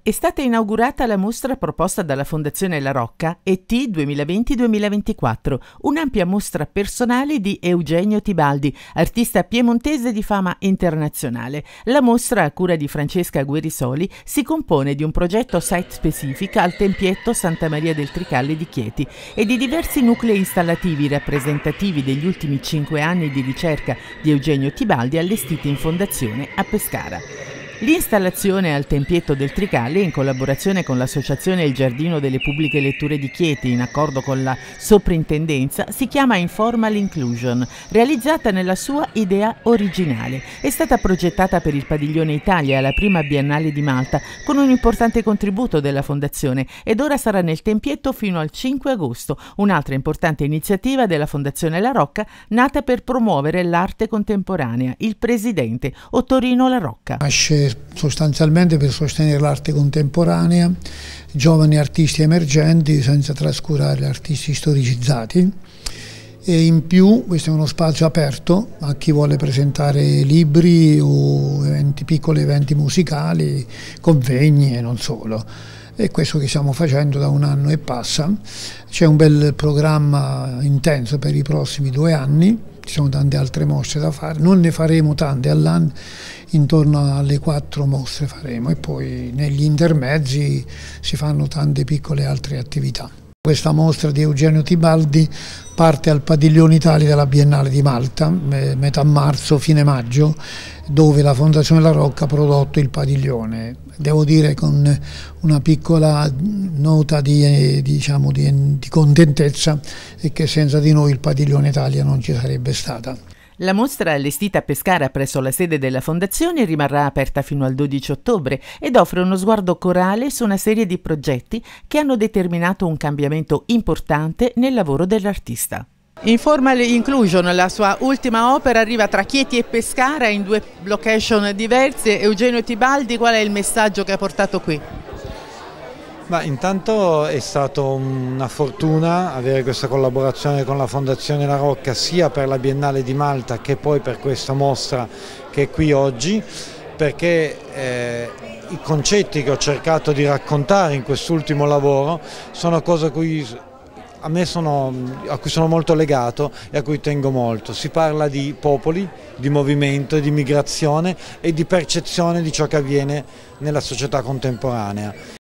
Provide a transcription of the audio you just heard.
È stata inaugurata la mostra proposta dalla Fondazione La Rocca ET 2020-2024, un'ampia mostra personale di Eugenio Tibaldi, artista piemontese di fama internazionale. La mostra, a cura di Francesca Guerisoli, si compone di un progetto site-specific al tempietto Santa Maria del Tricalle di Chieti e di diversi nuclei installativi rappresentativi degli ultimi 5 anni di ricerca di Eugenio Tibaldi allestiti in fondazione a Pescara. L'installazione al tempietto del Tricalle, in collaborazione con l'associazione Il Giardino delle Pubbliche Letture di Chieti, in accordo con la soprintendenza, si chiama Informal Inclusion, realizzata nella sua idea originale. È stata progettata per il Padiglione Italia alla prima Biennale di Malta, con un importante contributo della Fondazione, ed ora sarà nel tempietto fino al 5 agosto, un'altra importante iniziativa della Fondazione La Rocca, nata per promuovere l'arte contemporanea. Il presidente, Ottorino La Rocca. Sostanzialmente per sostenere l'arte contemporanea, giovani artisti emergenti senza trascurare gli artisti storicizzati, e in più questo è uno spazio aperto a chi vuole presentare libri o piccoli eventi musicali, convegni e non solo. È questo che stiamo facendo da 1 anno e passa. C'è un bel programma intenso per i prossimi 2 anni. Ci sono tante altre mostre da fare, non ne faremo tante all'anno, intorno alle 4 mostre faremo, e poi negli intermezzi si fanno tante piccole altre attività. Questa mostra di Eugenio Tibaldi parte al Padiglione Italia della Biennale di Malta, metà marzo, fine maggio, dove la Fondazione La Rocca ha prodotto il padiglione. Devo dire con una piccola nota di contentezza, e che senza di noi il Padiglione Italia non ci sarebbe stata. La mostra, allestita a Pescara presso la sede della Fondazione, rimarrà aperta fino al 12 ottobre ed offre uno sguardo corale su una serie di progetti che hanno determinato un cambiamento importante nel lavoro dell'artista. Informal Inclusion, la sua ultima opera, arriva tra Chieti e Pescara in 2 location diverse. Eugenio Tibaldi, qual è il messaggio che ha portato qui? Intanto è stata una fortuna avere questa collaborazione con la Fondazione La Rocca, sia per la Biennale di Malta che poi per questa mostra che è qui oggi, perché i concetti che ho cercato di raccontare in quest'ultimo lavoro sono cose a cui sono molto legato e a cui tengo molto. Si parla di popoli, di movimento, di migrazione e di percezione di ciò che avviene nella società contemporanea.